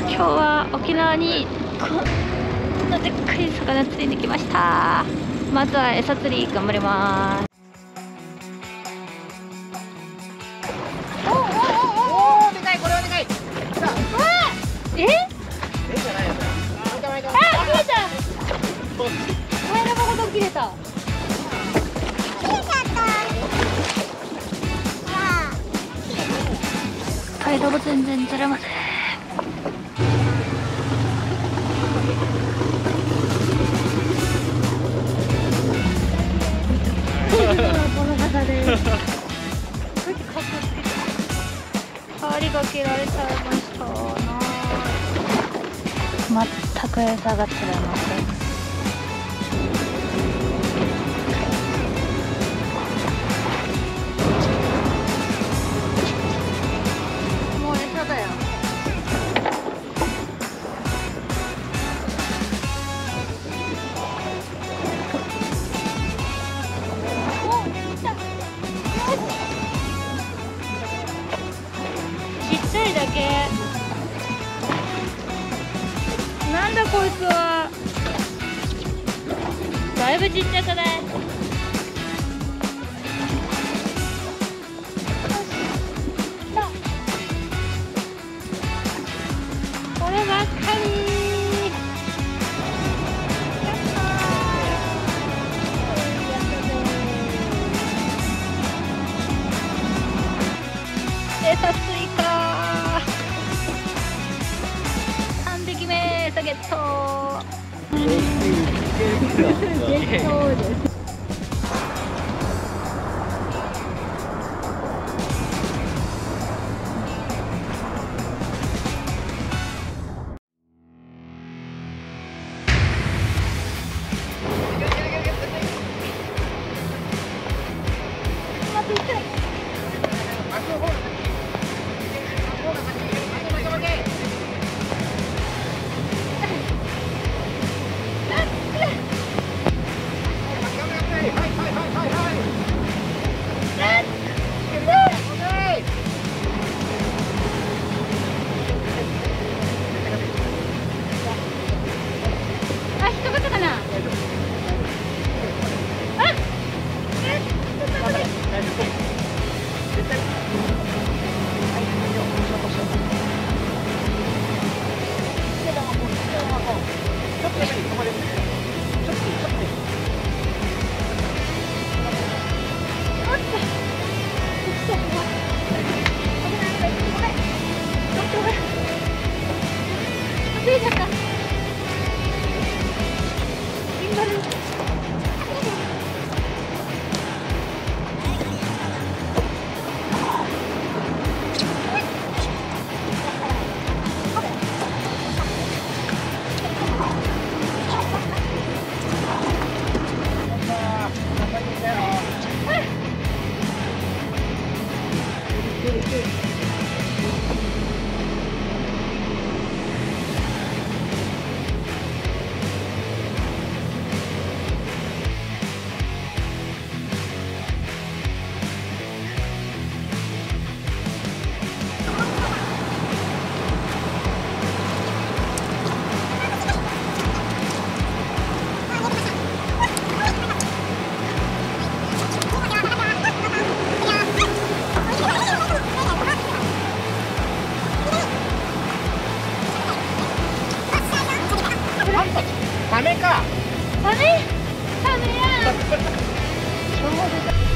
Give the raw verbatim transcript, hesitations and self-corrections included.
今日は沖縄にこんなでっかい魚釣りに来ました。まずは餌釣り頑張ります。 おおおおお、でかい、これはでかい。 え？えじゃないよ。あ、切れた。前のほど切れた。切れちゃった。はい、動物全然釣れません。この方です。針が切られちゃいました。全く餌が釣れません。もう餌だよ。ちっちゃいだけ。なんだこいつは。だいぶちっちゃくない？こればっかり。餌追加。さんびきめ餌ゲット。ゲットです。サメか。サメ。サメや。